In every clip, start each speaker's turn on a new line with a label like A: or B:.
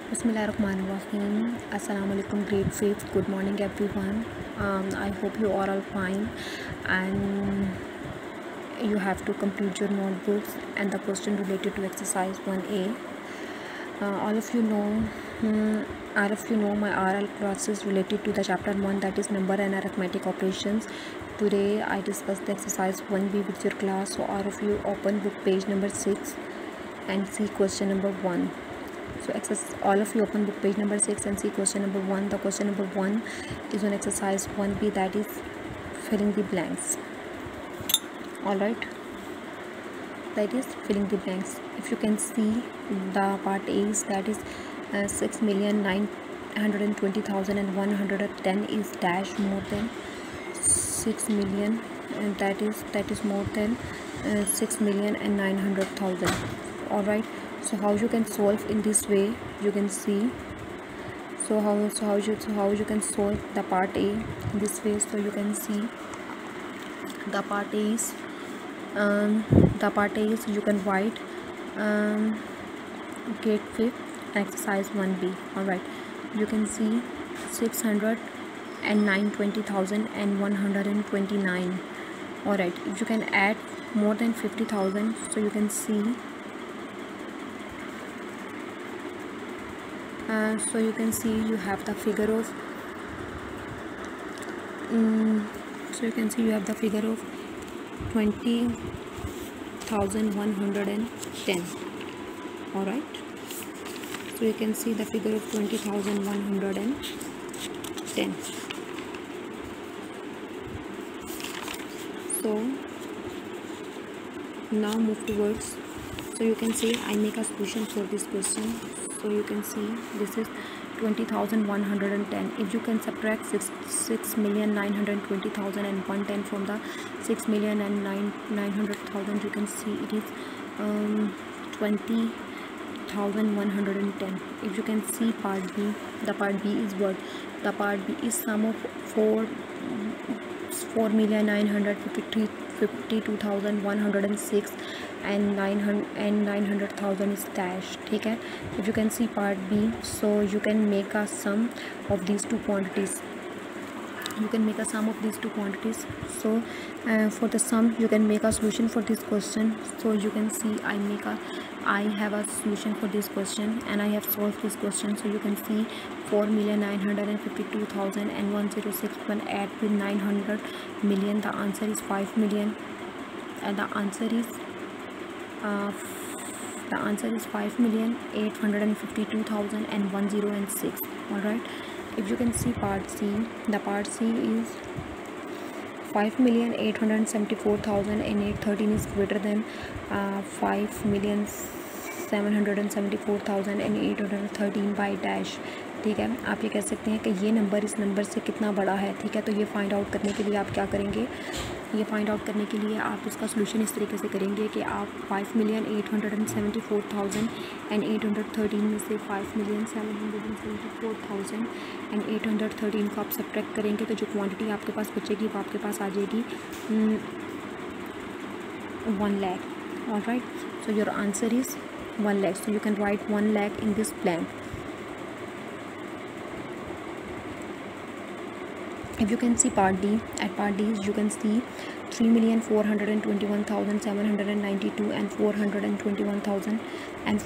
A: Bismillahirrahmanirrahim. Assalamu alaikum, grade 5th. Good morning, everyone. I hope you are all fine and you have to complete your notebooks and the question related to exercise 1A. All of you know my RL classes related to the chapter 1, that is number and arithmetic operations. Today I discuss the exercise 1B with your class. So all of you open book page number 6 and see question number 1. So all of you open book page number 6 and see question number 1. The question number 1 is on exercise 1B, that is filling the blanks. Alright, that is filling the blanks. If you can see, the part A is, that is 6,920,110 is dash more than 6 million, and that is more than 6,900,000. Alright, so how you can solve in this way, you can see. So how you can solve the part A in this way. So you can see the part A is you can write grade 5th exercise 1B. Alright, you can see 609,20,129. Alright, if you can add more than 50,000, so you can see you have the figure of 20,110. Alright, so you can see the figure of 20,110. So now move towards, so you can see I make a solution for this question. So you can see this is 20,110. If you can subtract 6,920,110 from the 6,900,000, you can see it is 20,110. If you can see part B, the part B is what? The part B is sum of 4,952,106 and 900,000 is dash. Okay, if you can see part B, so you can make a sum of these two quantities. So for the sum, you can make a solution for this question. So you can see I have a solution for this question and I have solved this question. So you can see 4,952,106 when add with 900 million, the answer is 5 million, and the answer is 5,852,106. Alright, if you can see part C, the part C is 5,874,813 is greater than 5,774,813 by dash. ठीक है, आप ये कह सकते हैं कि ये number इस नंबर से कितना बड़ा है. ठीक है, तो ये फाइंड आउट करने के लिए आप क्या करेंगे, ये फाइंड आउट करने के लिए आप इसका सोल्यूशन इस तरीके से करेंगे कि आप 5,874,813 में से 5,774,813 को आप सब्ट्रैक्ट करेंगे, तो जो क्वांटिटी आपके पास बचेगी वो आपके पास आ जाएगी 1 lakh. Alright, so your answer is 1 lakh. So you can write 1 lakh in this blank. If you can see part D, at part D you can see 3,421,792 and 421,000 and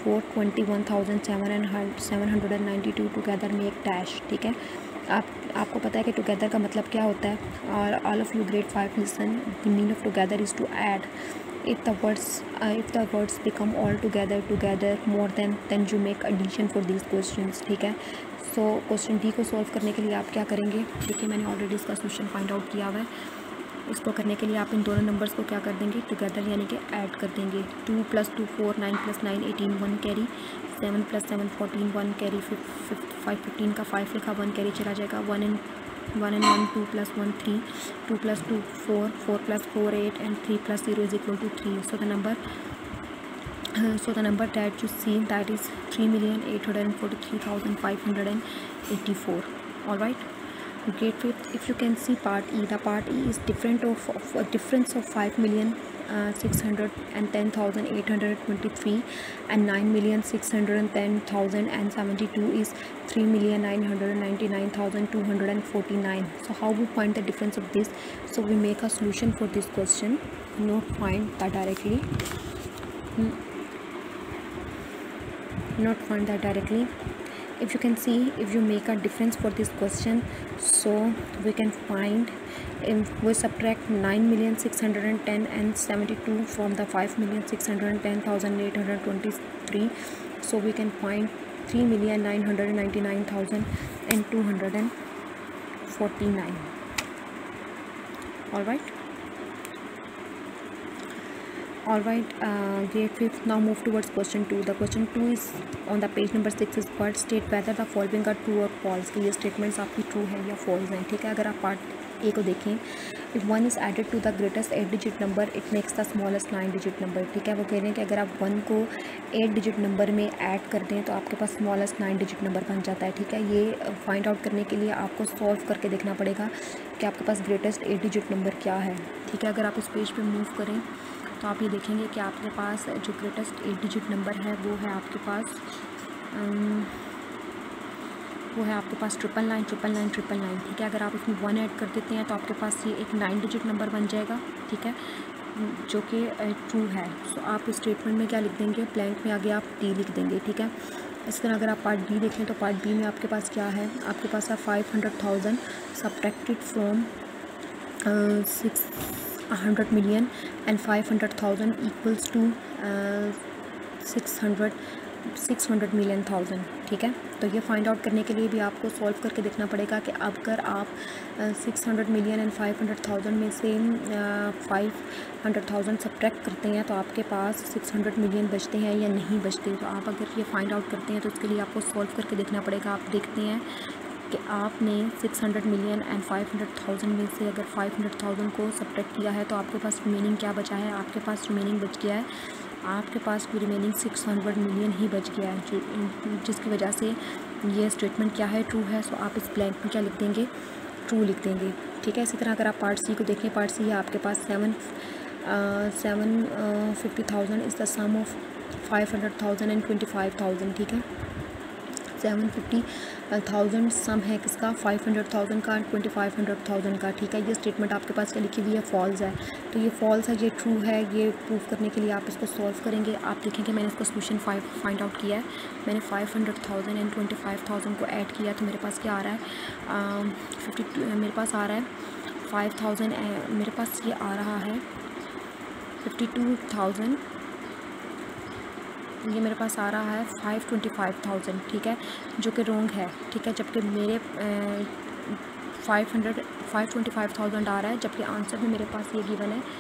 A: 421,792 together make dash. ठीक है, आपको पता है कि together का मतलब क्या होता है. और all of you grade 5 listen, the meaning of together is to add. If the words become all together more than, then you make addition for these questions. ठीक है, सो क्वेश्चन डी को solve करने के लिए आप क्या करेंगे, क्योंकि मैंने ऑलरेडी इसका सोल्यूशन फाइंड आउट किया हुआ है. इसको करने के लिए आप इन दोनों नंबर्स को क्या कर देंगे, टुगेदर यानी कि ऐड कर देंगे. 2 + 2 4, 9 + 9 18, 1 कैरी, 7 + 7 14, 1 कैरी, 5 15 का 5 लिखा, 1 कैरी चला जाएगा. 1 and 1 2 + 1 3, 2 + 2 4, 4 + 4 8 and 3 + 0 is equal to 3. So the number that you see, that is 3,843,584. Alright, grade 5th. If you can see part E, the part E is different of a difference of 5 million 610,823 and 9,610,072 is 3,999,249. So how we find the difference of this? So we make a solution for this question, not find that directly. If you can see, if you make a difference for this question, so we can find, if we subtract 9,610,000 and 72 from the 5,610,823, so we can find 3,999,249. all right, grade 5th. Now move towards question 2. The question 2 is on the page number 6 is part state whether the following are true or false, कि ये statements आपकी true है या false हैं, ठीक है। अगर आप पार्ट ए को देखें, if 1 is added to the greatest 8 digit number it makes the smallest 9 digit number, ठीक है। वो कह रहे हैं कि अगर आप 1 को 8 digit नंबर में ऐड कर दें तो आपके पास स्मॉलेस्ट 9 digit नंबर बन जाता है, ठीक है। ये फाइंड आउट करने के लिए आपको सॉल्व करके देखना पड़ेगा कि आपके पास ग्रेटेस्ट 8 digit नंबर क्या है, ठीक है। अगर आप इस पेज पे मूव करें तो आप ये देखेंगे कि आपके पास जो ग्रेटेस्ट 8 digit नंबर है वो है आपके पास 999, ठीक है। अगर आप इसमें 1 ऐड कर देते हैं तो आपके पास ये एक 9 digit नंबर बन जाएगा, ठीक है, जो कि ट्रू है। सो आप इस स्टेटमेंट में क्या लिख देंगे, ब्लैंक में आगे आप डी लिख देंगे, ठीक है। इस तरह अगर आप पार्ट बी देखें तो पार्ट बी में आपके पास क्या है, आपके पास है 500,000 subtracted from 600 million and 500,000 equals to 600 million thousand, ठीक है। तो ये फाइंड आउट करने के लिए भी आपको सॉल्व करके देखना पड़ेगा कि अगर आप 600 million एंड 500,000 में से 500,000 सब्ट्रैक्ट करते हैं तो आपके पास 600 million बचते हैं या नहीं बचते। तो आप अगर ये फाइंड आउट करते हैं तो उसके लिए आपको सॉल्व करके देखना पड़ेगा। आप देखते हैं कि आपने 600 million एंड 500,000 में से अगर 500,000 को सब्ट्रैक्ट किया है तो आपके पास रिमेनिंग क्या बचा है, आपके पास रिमेनिंग बच गया है, आपके पास रिमेनिंग 600 million ही बच गया है, जिसकी वजह से ये स्टेटमेंट क्या है, ट्रू है। सो आप इस ब्लैंक में क्या लिख देंगे, ट्रू लिख देंगे, ठीक है। इसी तरह अगर आप पार्ट सी को देखें, पार्ट सी है आपके पास 750,000 is the sum of 500,000 and 25,000, ठीक है। 750,000 सम है किसका, 500,000 का, 25,000 का, ठीक है। ये स्टेटमेंट आपके पास क्या लिखी हुई है, फॉल्स है। तो ये फॉल्स है, ये ट्रू है। ये प्रूफ करने के लिए आप इसको सॉल्व करेंगे। आप देखेंगे मैंने इसका सोल्यूशन फाइंड आउट किया है। मैंने 500,000 एंड 25,000 को ऐड किया तो मेरे पास क्या आ रहा है, 52, मेरे पास आ रहा है 5,000, मेरे पास ये आ रहा है 52,000, ये मेरे पास आ रहा है 525,000, ठीक है, जो कि रॉन्ग है, ठीक है। जबकि मेरे 525,000 आ रहा है, जबकि आंसर में मेरे पास ये गिवन है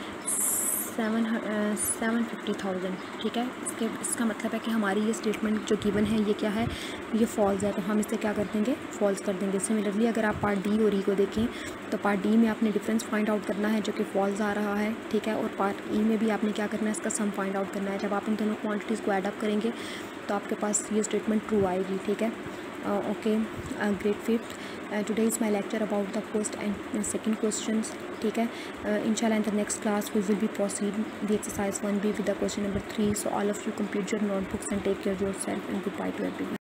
A: 750,000, ठीक है। इसका मतलब है कि हमारी ये स्टेटमेंट जो गिवन है ये क्या है, ये फॉल्स है। तो हम इसे क्या कर देंगे, फॉल्स कर देंगे। सिमिलरली अगर आप पार्ट डी और ई को देखें तो पार्ट डी में आपने डिफरेंस फाइंड आउट करना है जो कि फॉल्स आ रहा है, ठीक है। और पार्ट ई में भी आपने क्या करना है, इसका सम फाइंड आउट करना है। जब आप इन दोनों क्वान्टिटीज़ को एडअप करेंगे तो आपके पास ये स्टेटमेंट ट्रू आएगी, ठीक है। Okay, grade 5th, today is my lecture about the first and second questions, ठीक है। inshallah in the next class we will be proceed the exercise 1B with the question number 3. So all of you complete your notebooks and take care of yourself, and goodbye to everyone.